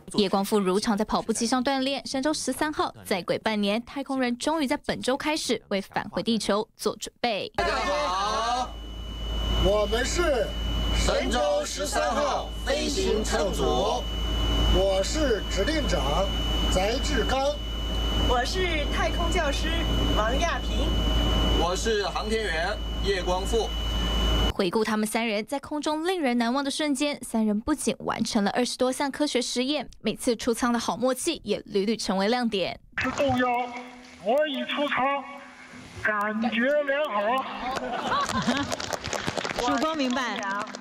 叶光富如常在跑步机上锻炼。神舟13号再轨半年，太空人终于在本周开始为返回地球做准备。 大家好，我们是神舟13号飞行乘组，我是指令长翟志刚， 我是太空教师王亚平， 我是航天员叶光富。 回顾他们三人在空中令人难忘的瞬间，三人不仅完成了20多项科学实验，每次出舱的好默契也屡屡成为亮点。 是动摇，我已出舱，感觉良好。 曙光明白。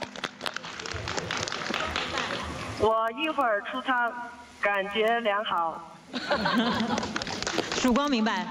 我一会儿出舱，感觉良好。 曙光明白。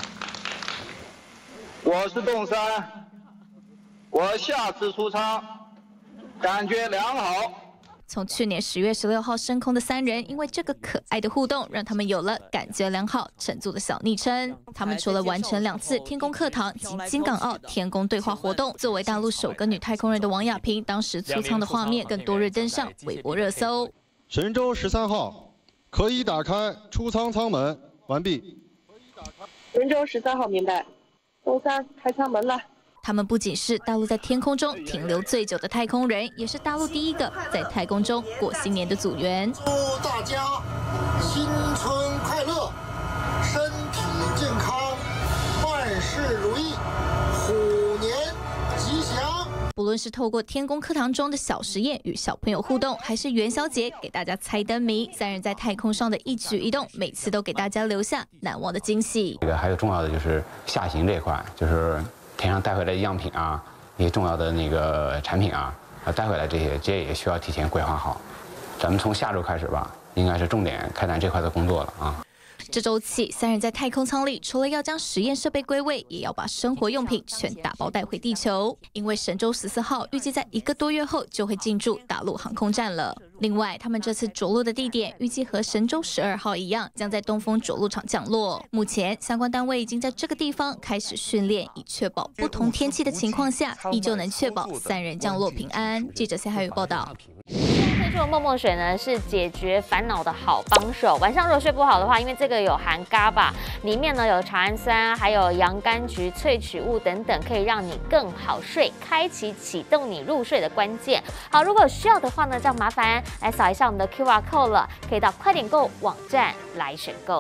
我是洞山，我下次出舱，感觉良好。 从去年10月16号升空的三人，因为这个可爱的互动，让他们有了感觉良好乘组的小昵称。他们除了完成2次天宫课堂及金港澳天宫对话活动，作为大陆首个女太空人的王亚平，当时出舱的画面更多日登上微博热搜。 神舟13号可以打开出舱舱门，完毕。 神舟13号明白，洞三开舱门了。 他们不仅是大陆在天空中停留最久的太空人，也是大陆第一个在太空中过新年的组员。 祝大家新春快乐，身体健康，万事如意，虎年吉祥。 不论是透过天宫课堂中的小实验与小朋友互动，还是元宵节给大家猜灯谜，三人在太空上的一举一动，每次都给大家留下难忘的惊喜。 这个还有重要的就是下行这一块，就是天上带回来的样品啊，一些重要的那个产品啊，带回来这些也需要提前规划好。咱们从下周开始吧，应该是重点开展这块的工作了啊。 这周起，三人在太空舱里，除了要将实验设备归位，也要把生活用品全打包带回地球。因为神舟14号预计在1个多月后就会进驻大陆航空站了。另外，他们这次着陆的地点预计和神舟12号一样，将在东风着陆场降落。目前，相关单位已经在这个地方开始训练，以确保不同天气的情况下，依旧能确保三人降落平安。记者谢海宇报道。 推出的梦梦水呢，是解决烦恼的好帮手。晚上如果睡不好的话，因为这个有含 GABA， 里面呢有茶氨酸，还有洋甘菊萃取物等等，可以让你更好睡，开启启动你入睡的关键。好，如果需要的话呢，就麻烦来扫一下我们的 QR code 了，可以到快点购网站来选购。